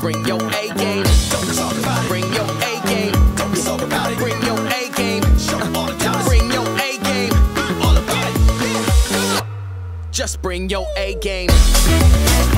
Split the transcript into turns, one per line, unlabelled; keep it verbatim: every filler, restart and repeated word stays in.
bring your A game. Don't talk about it. Bring your A game. Don't talk about it. Bring your A game. Show all the talent. Bring your A game. All about it. Just bring your A game.